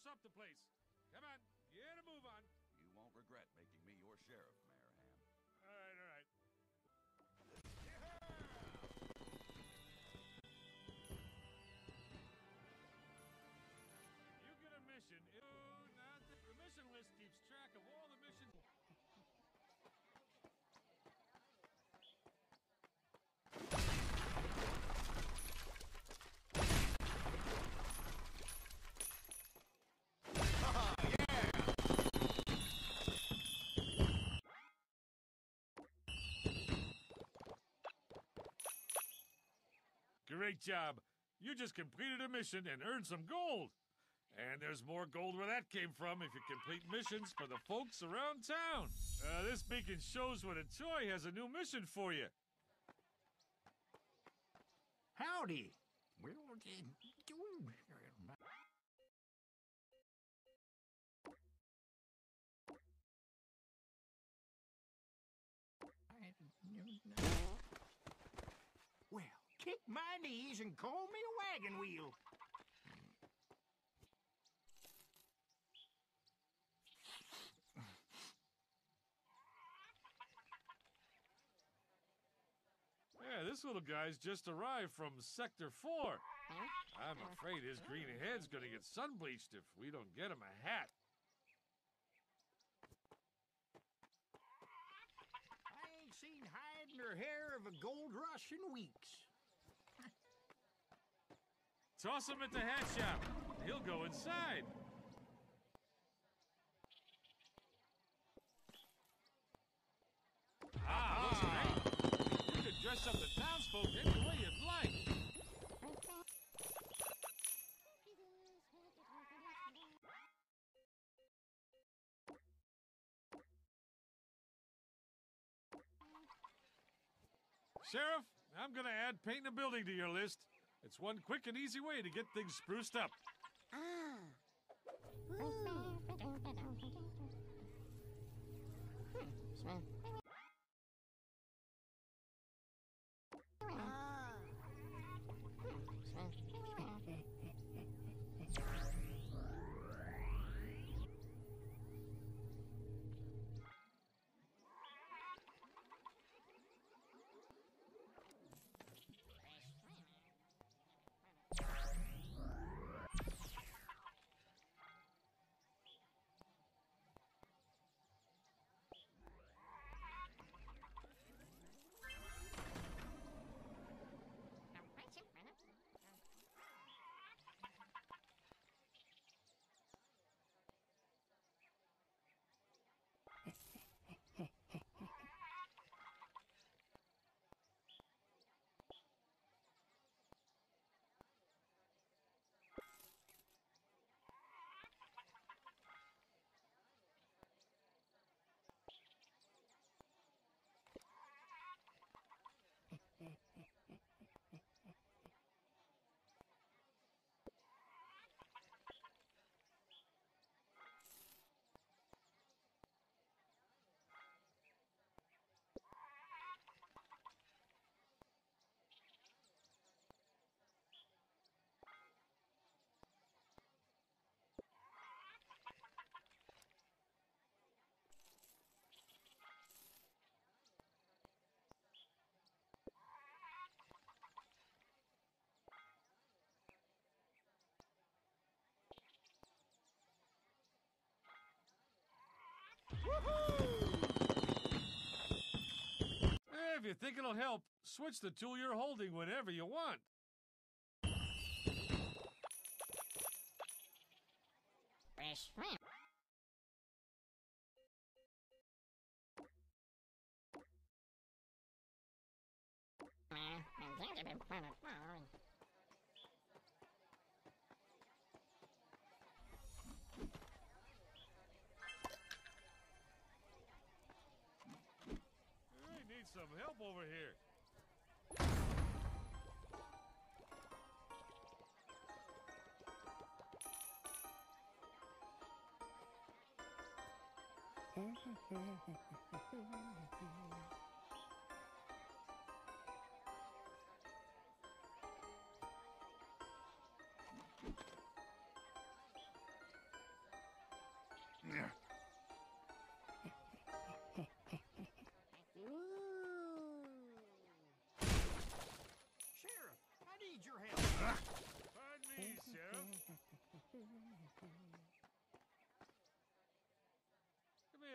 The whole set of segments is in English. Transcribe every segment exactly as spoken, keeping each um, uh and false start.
spruce up the place. Come on, get a move on. You won't regret making me your sheriff, Mayor Ham. All right, all right. You get a mission. Ew, not the, the mission list keeps track of all the missions. Great job. You just completed a mission and earned some gold. And there's more gold where that came from if you complete missions for the folks around town. Uh, this beacon shows when a toy has a new mission for you. Howdy. Well, well, kick my knees and call me a wagon wheel. Yeah, this little guy's just arrived from Sector four. I'm afraid his green head's gonna get sun-bleached if we don't get him a hat. I ain't seen hide nor hair of a gold rush in weeks. Toss him at the hat shop. He'll go inside. Ah, looks great. You could dress up the townsfolk any way you'd like. Sheriff, I'm gonna add painting a building to your list. It's one quick and easy way to get things spruced up. Ah. If you think it'll help, switch the tool you're holding whenever you want. I need some help over here.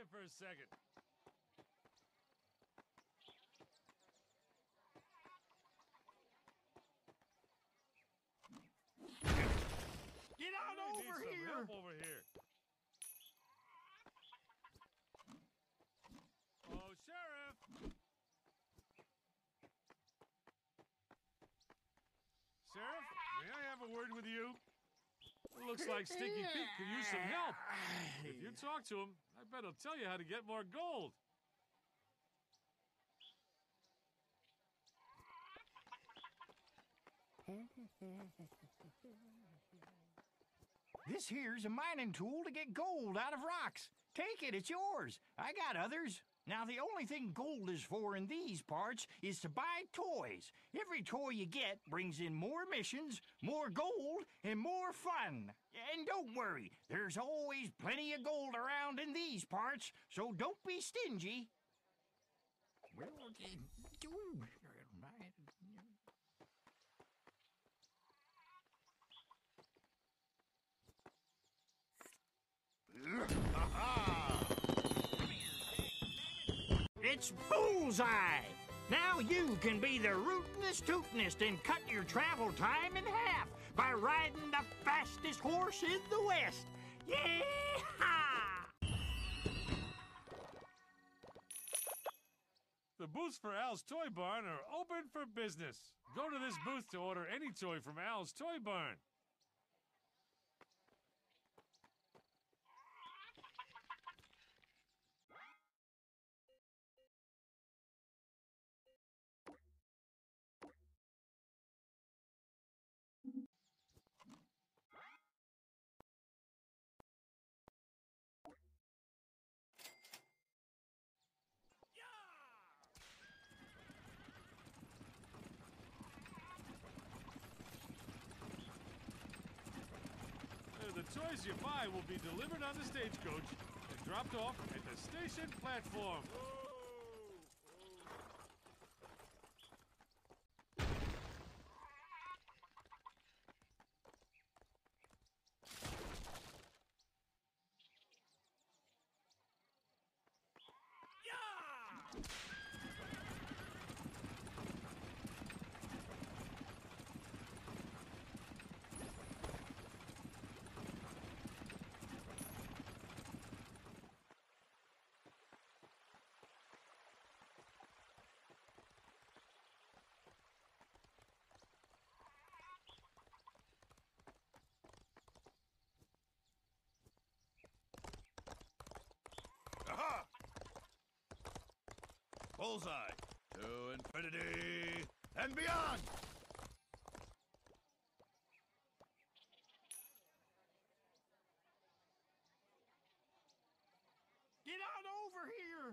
for a second. Get on I really over need some here! help over here. Oh, Sheriff! Sheriff, may I have a word with you? It looks like Stinky Pete could use some help. If you talk to him, I bet he'll tell you how to get more gold. This here's a mining tool to get gold out of rocks. Take it, it's yours. I got others. Now, the only thing gold is for in these parts is to buy toys. Every toy you get brings in more missions, more gold, and more fun. And don't worry, there's always plenty of gold around in these parts, so don't be stingy. Well, it's bullseye! Now you can be the rootinest tootinest and cut your travel time in half by riding the fastest horse in the West. Yeah! The booths for Al's Toy Barn are open for business. Go to this booth to order any toy from Al's Toy Barn. The toys you buy will be delivered on the stagecoach and dropped off at the station platform. Aha! Bullseye. To infinity and beyond! Get on over here!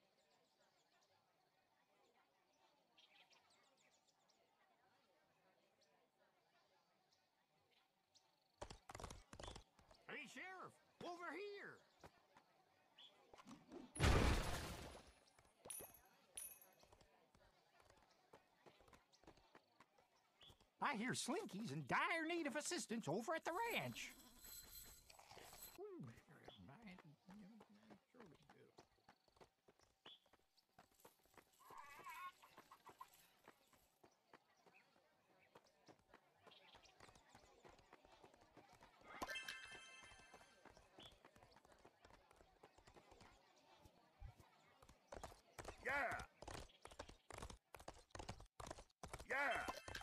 Hey, Sheriff, over here! I hear Slinky's in dire need of assistance over at the ranch. Yeah! Yeah!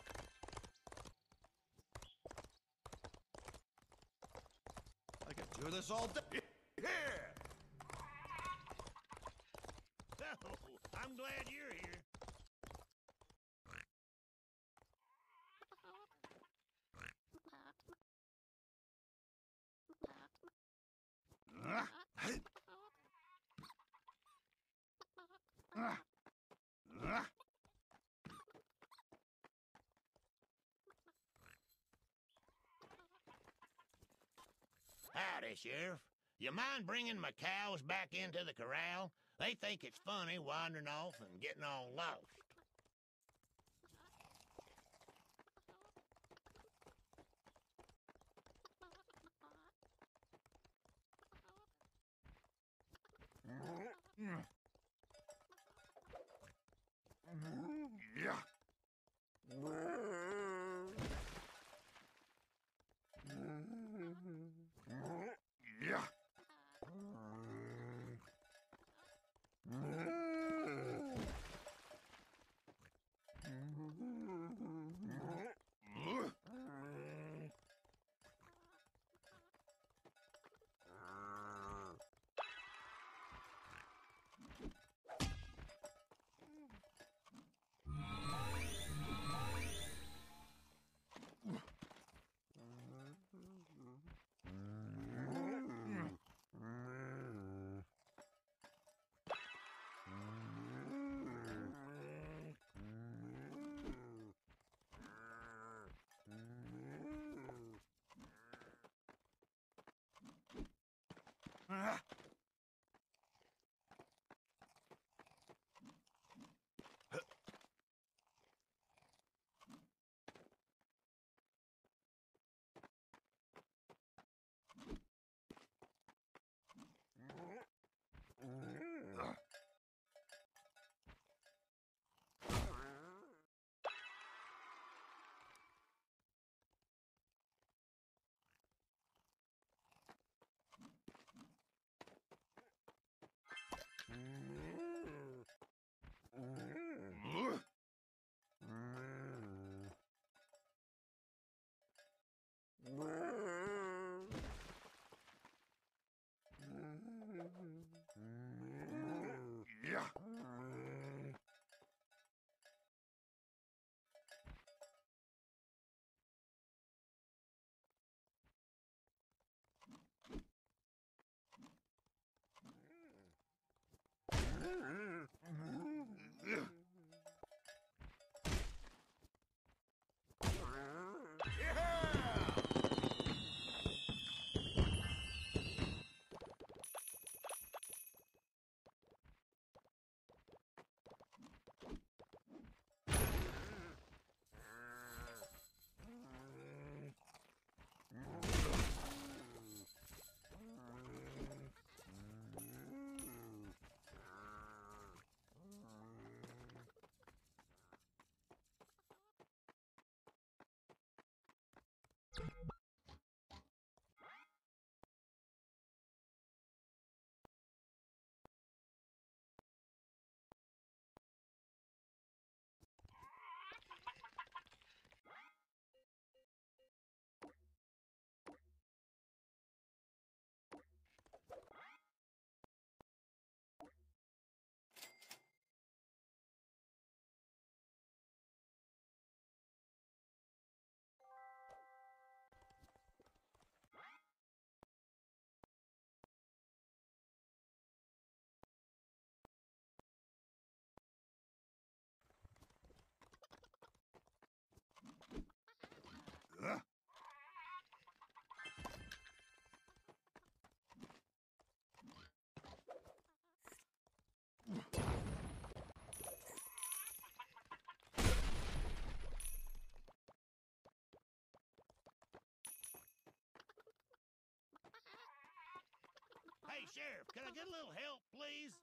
I could do this all day. Yeah! Oh, I'm glad you're here. Uh, uh, uh. Howdy, Sheriff. You mind bringing my cows back into the corral? They think it's funny wandering off and getting all lost. Hey, Sheriff, can I get a little help, please?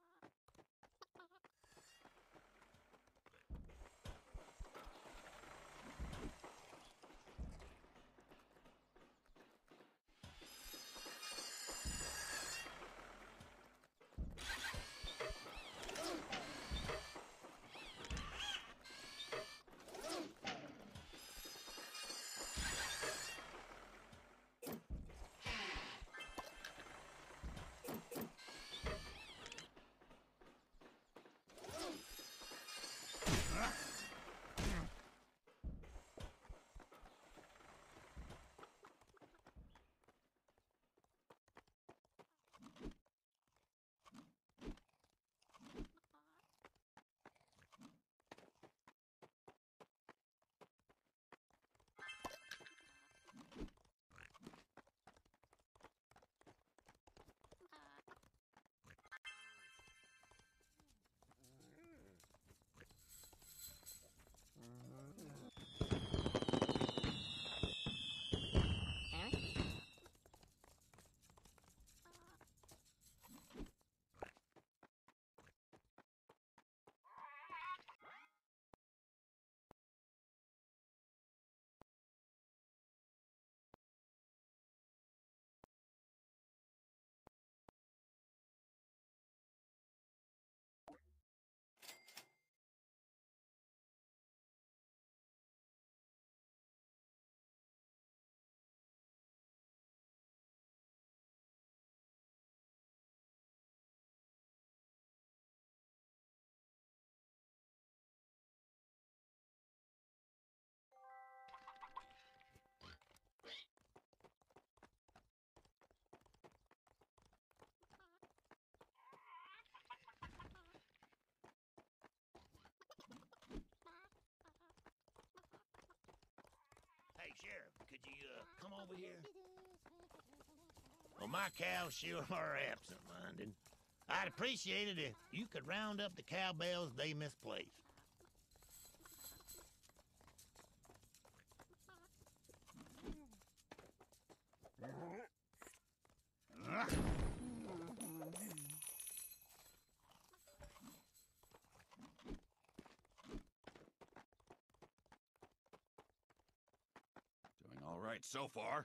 Hey, Sheriff, could you, uh, come over here? A Well, my cows sure are absent-minded. I'd appreciate it if you could round up the cowbells they misplaced. Doing all right so far.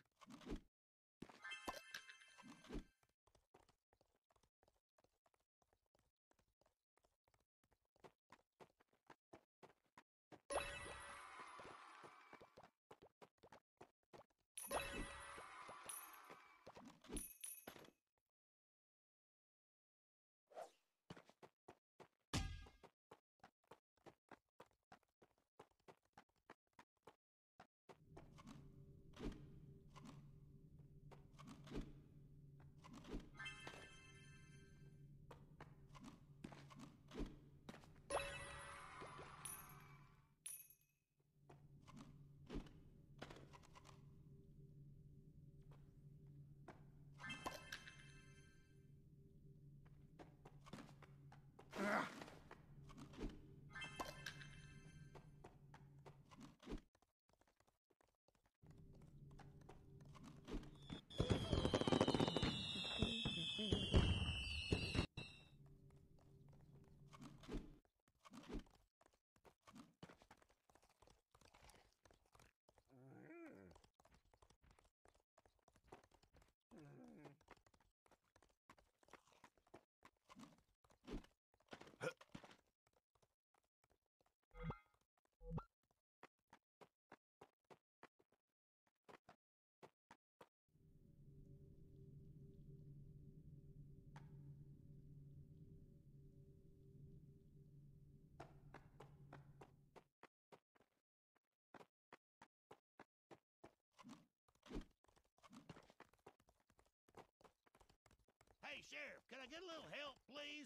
Hey, Sheriff, can I get a little help, please?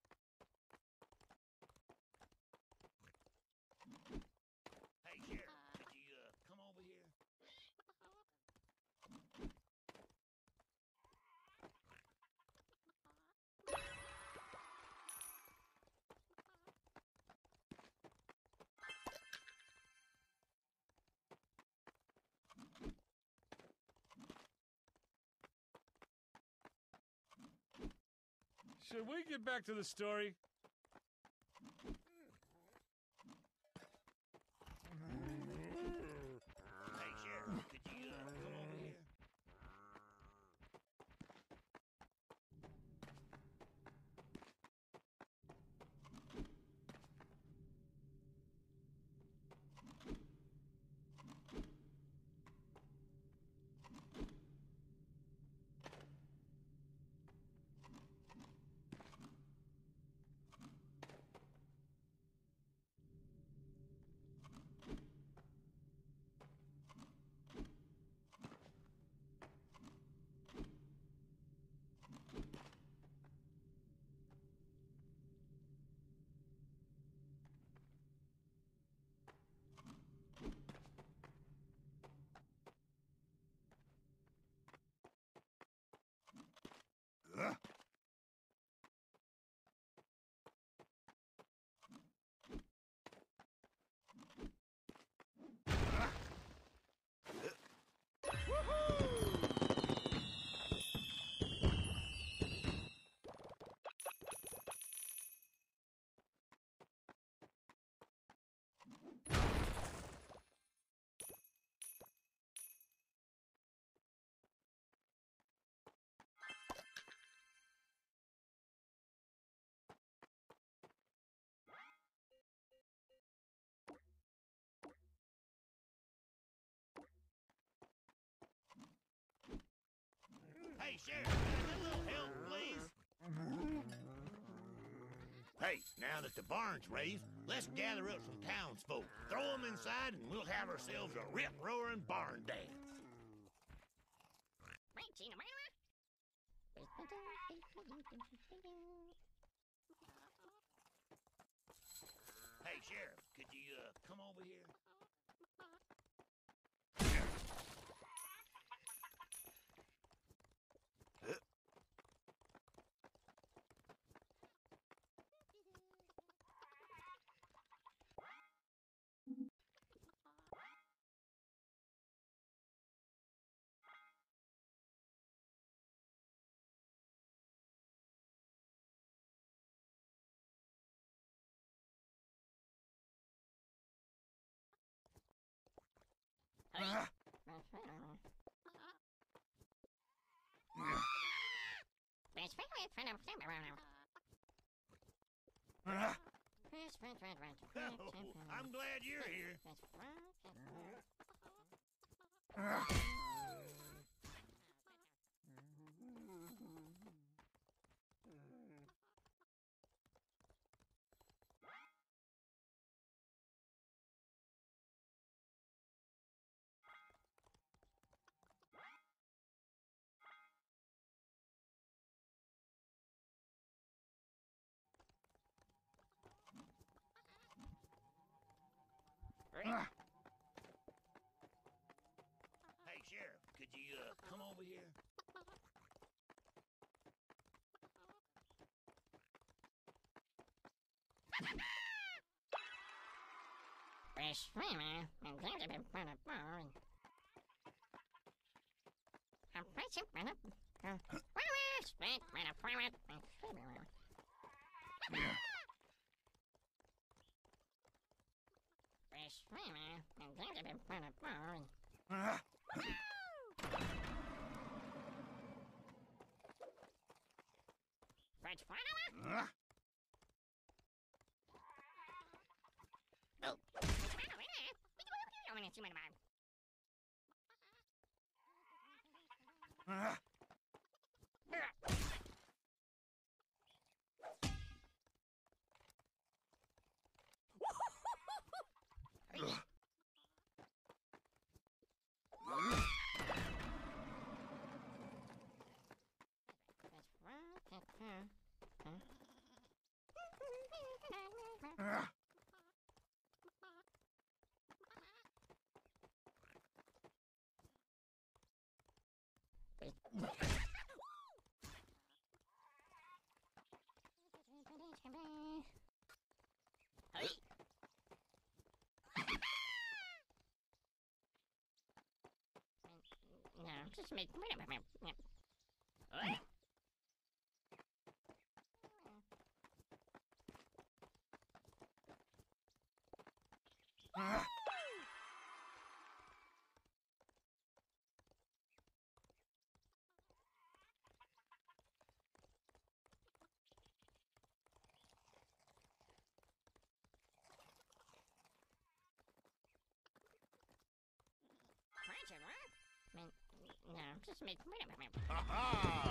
Hey, Sheriff, could you, uh, come over here? Should we get back to the story? Hey, Sheriff, could you, uh, come over here? Hey, Sheriff, can I get a little help, please? Hey, now that the barn's raised, let's gather up some townsfolk, throw them inside, and we'll have ourselves a rip-roaring barn dance. Hey, Sheriff, could you, uh, come over here? Oh, I'm glad you're here. Hey, Sheriff, could you uh, come over here? No, just make. No, just make. Ha-ha!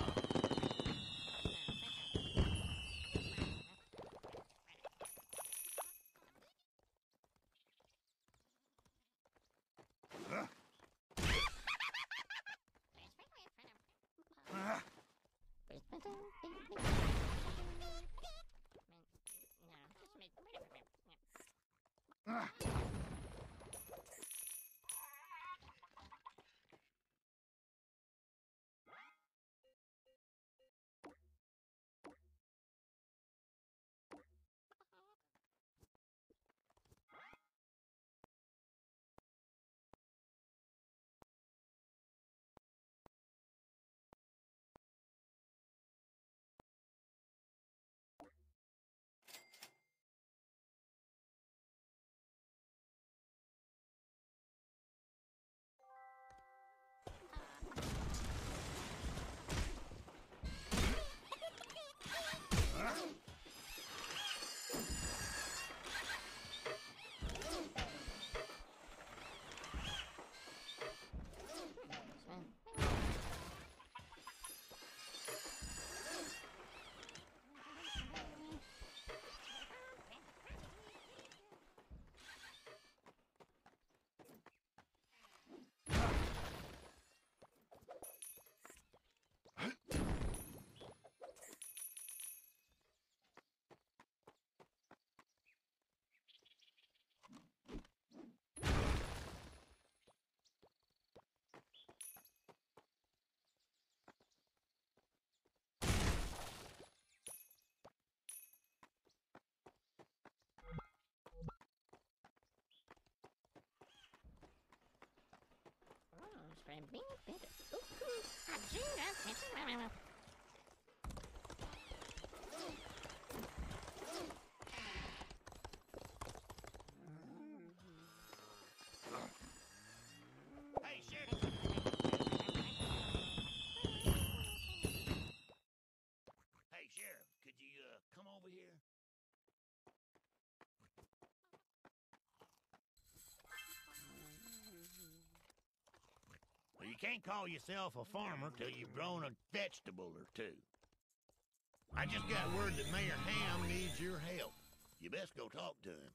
can't call yourself a farmer till you've grown a vegetable or two. I just got word that Mayor Ham needs your help. You best go talk to him.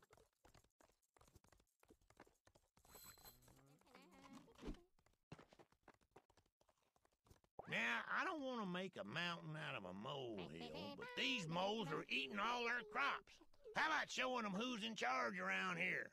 Now, I don't want to make a mountain out of a molehill, but these moles are eating all our crops. How about showing them who's in charge around here?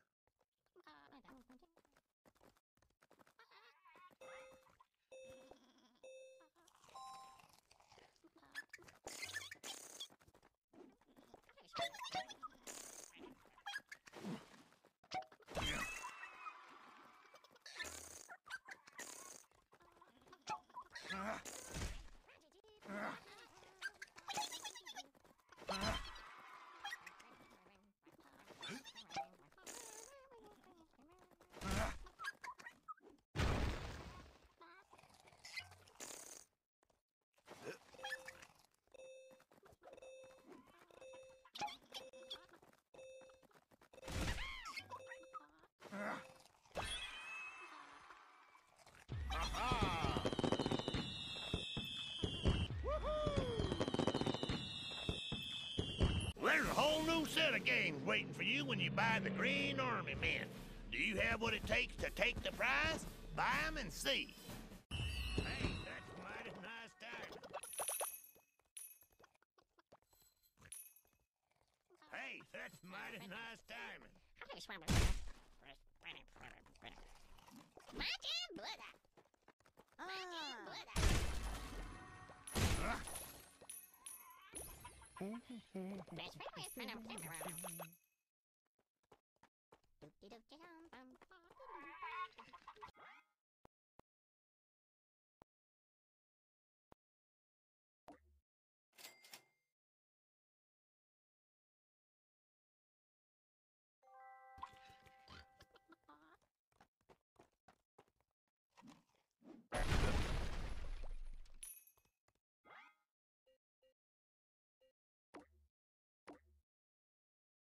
There's a whole new set of games waiting for you when you buy the Green Army Men. Do you have what it takes to take the prize? Buy 'em and see. Hey, that's mighty nice timing. Hey, that's mighty nice timing.